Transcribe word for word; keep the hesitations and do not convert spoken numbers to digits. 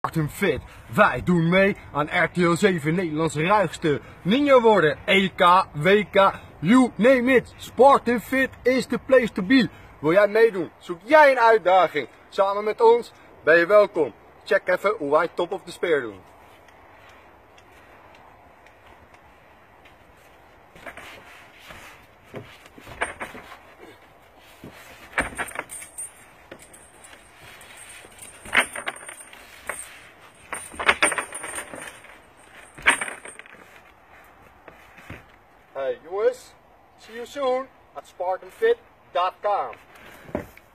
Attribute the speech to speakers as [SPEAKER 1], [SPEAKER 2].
[SPEAKER 1] Spartan Fit. Wij doen mee aan R T L zeven, Nederlands ruigste ninja worden. E K, W K, you name it. Spartan Fit is the place to be. Wil jij meedoen? Zoek jij een uitdaging? Samen met ons ben je welkom. Check even hoe wij Top of the Spear doen. Hey jongens, see you soon at Spartan Fit dot com.